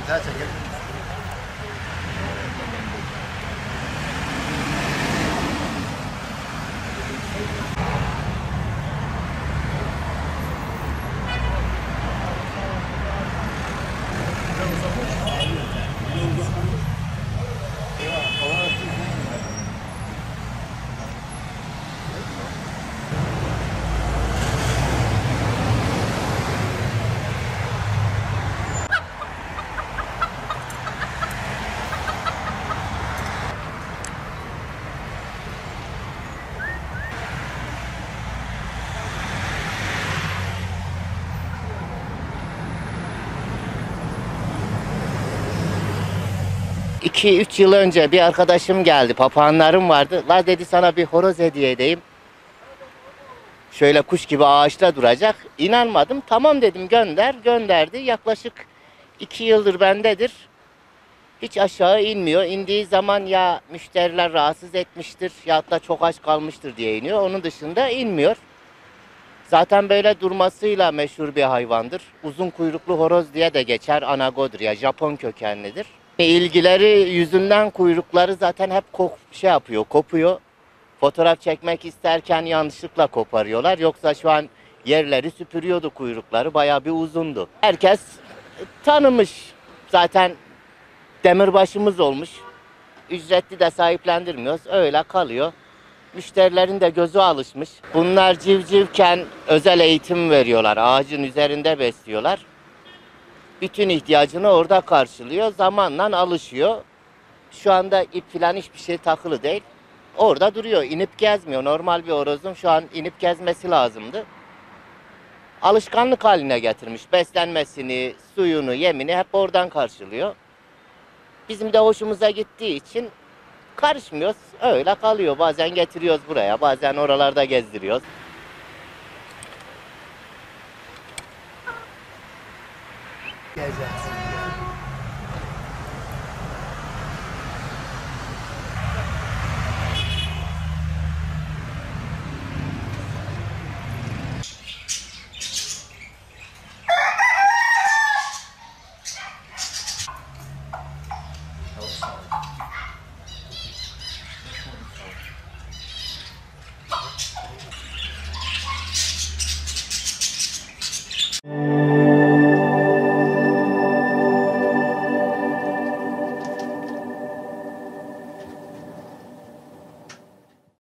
Güzel çekelim. İki üç yıl önce bir arkadaşım geldi. Papağanlarım vardı. La dedi sana bir horoz hediye edeyim. Şöyle kuş gibi ağaçta duracak. İnanmadım. Tamam dedim gönder. Gönderdi. Yaklaşık 2 yıldır bendedir. Hiç aşağı inmiyor. İndiği zaman ya müşteriler rahatsız etmiştir ya da çok aç kalmıştır diye iniyor. Onun dışında inmiyor. Zaten böyle durmasıyla meşhur bir hayvandır. Uzun kuyruklu horoz diye de geçer. Anagodria, Japon kökenlidir. İlgileri yüzünden kuyrukları zaten hep kopuyor. Fotoğraf çekmek isterken yanlışlıkla koparıyorlar. Yoksa şu an yerleri süpürüyordu kuyrukları. Bayağı bir uzundu. Herkes tanımış. Zaten demirbaşımız olmuş. Ücretli de sahiplendirmiyoruz. Öyle kalıyor. Müşterilerin de gözü alışmış. Bunlar civcivken özel eğitim veriyorlar. Ağacın üzerinde besliyorlar. Bütün ihtiyacını orada karşılıyor. Zamanla alışıyor. Şu anda ip falan hiçbir şey takılı değil. Orada duruyor. İnip gezmiyor. Normal bir horozun şu an inip gezmesi lazımdı. Alışkanlık haline getirmiş. Beslenmesini, suyunu, yemini hep oradan karşılıyor. Bizim de hoşumuza gittiği için karışmıyoruz. Öyle kalıyor. Bazen getiriyoruz buraya. Bazen oralarda gezdiriyoruz. Gezeceğiz.